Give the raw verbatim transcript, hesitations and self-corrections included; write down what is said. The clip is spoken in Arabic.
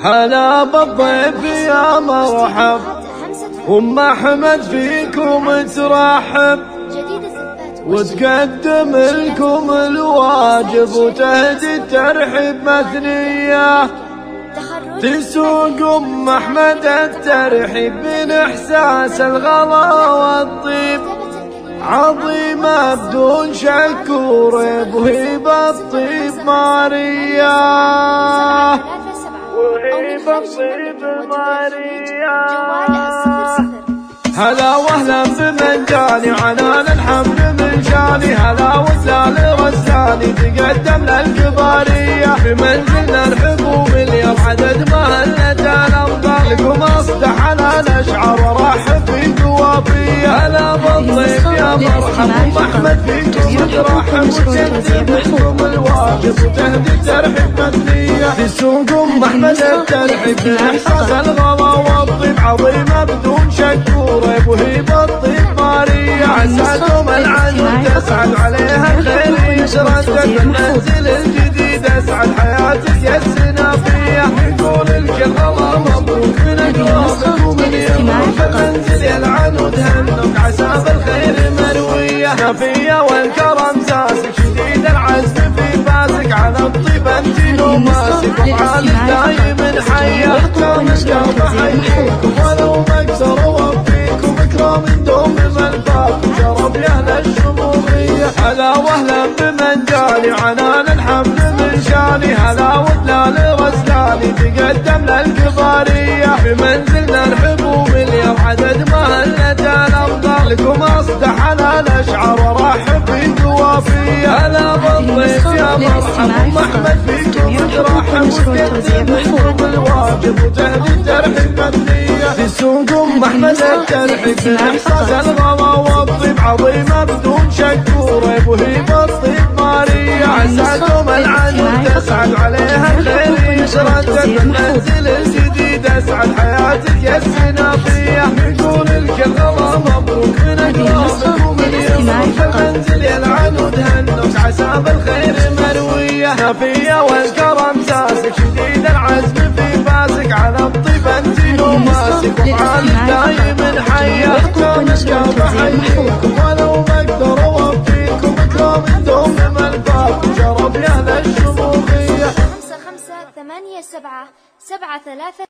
هلا بالضيف يا مرحب، أم أحمد فيكم ترحب وتقدم لكم الواجب وتهدي الترحيب مثنية. تسوق أم أحمد الترحيب من إحساس الغلا والطيب، عظيمة بدون شك وريب وهيبة الطيب ماريا، وهيبة الطيب ماريا. هلا وهلا بمن جاني عنان الحمد من شاني، هلا وسهلا رساني تقدم للكبارية. بمنزلنا الحبوب اليوم عدد مهلة الأرض، لكم أصدح على الأشعار ورحب في قوافية. هلا بالضيف يا مرحب، أم أحمد فيكم ترحب وتقدم لكم الواجب وتهدي الترحيب مثنية. تسوق أم أحمد الترحيب بإحساس الغلا والطيب، عظيمة بدون شك وريب وهيبة الطيب ماريا. عساكم العنود تسعد عليها الخير يشرد المنزل الجديد، اسعد حياتك يا السنافية. نقول الكل الله مبروك من أقرابك ومن يمك المنزل يا العنود هنك، عسى بالخير مروية. نافية والكرم ساسك شديد العزم في باسك، على الطيب انت لو ماسك وعالي دايم حية. اختام الكرم حيكم ولو مكسر وفيكم اكرام دوم الباب وشرف يا اهل الشموخية. هلا وهلا بمن جاني عنان الحمد من شاني، هلا ودلال رسلاني تقدم للكبارية. بمنزلنا الحبوب اليوم عدد مهلة الأرض، لكم أصدح على الأشعار ورحب في قوافية. هلا بالضيف يا مرحب، أم أحمد فيكم ترحب وتقدم لكم الواجب وتهدي الترحيب مثنية. تسوق أم أحمد الترحيب بإحساس الغلا والطيب، عظيمة بدون شك وريب وهيبة الطيب ماريا. عساكم العنود تسعد عليها الخير يشرد المنزل الجديد، اسعد حياتك يا السنافية. نقول الكل الله مبروك من أقرابك ومن يمك المنزل يا العنود هنك، عسى بالخير مروية. نافية والكرم ساسك شديد العزم في باسك، على الطيب انت لو ماسك وعالي دايم حية. اختام الكرم حيكم ولو مقدر وفيكم اكرام دوم الباب وشرف يا اهل الشموخية. خمسة خمسة ثمانية سبعة سبعة ثلاثة